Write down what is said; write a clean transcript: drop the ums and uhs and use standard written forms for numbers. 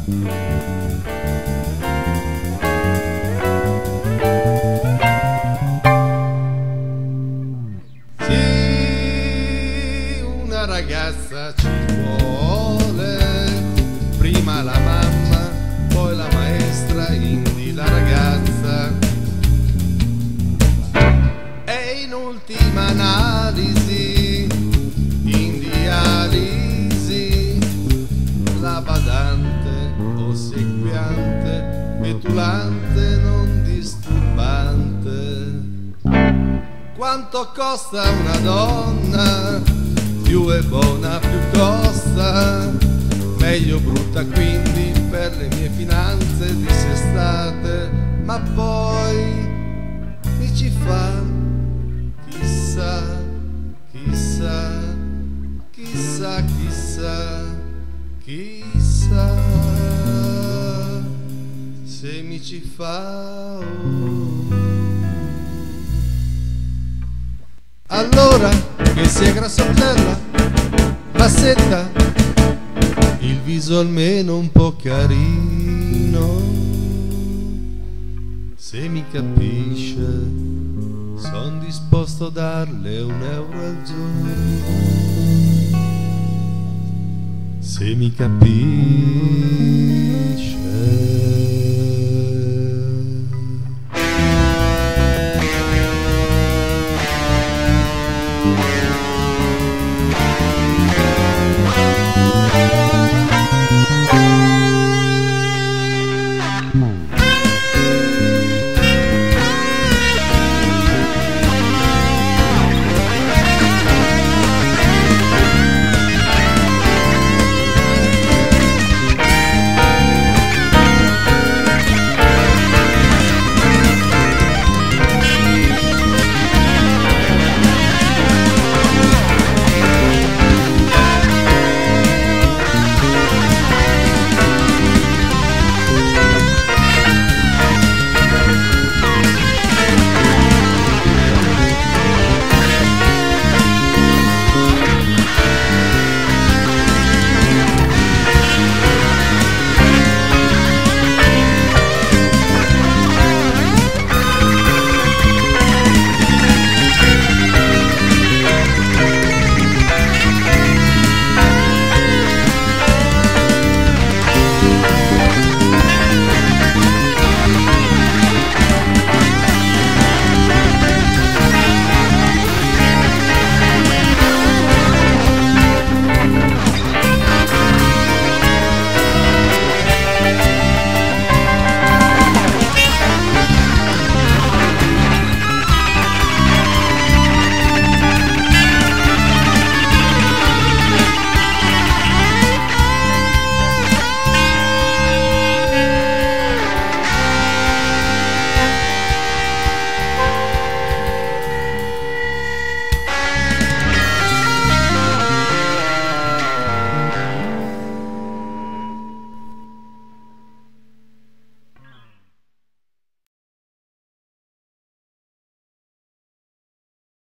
Sì, una ragazza ci vuole, prima la mamma, poi la maestra, indi la ragazza, e in ultima analisi, in dialisi, la badante, ossequiante, petulante, non disturbante. Quanto costa una donna? Più è buona, più costa. Meglio brutta quindi per le mie finanze dissestate. Ma poi mi ci fa chissà, chissà, chissà, chissà, chissà se mi ci fa. Allora che sia grassottella, bassetta, il viso almeno un po' carino. Se mi capisce, son disposto a darle €1 al giorno. Se mi capisce.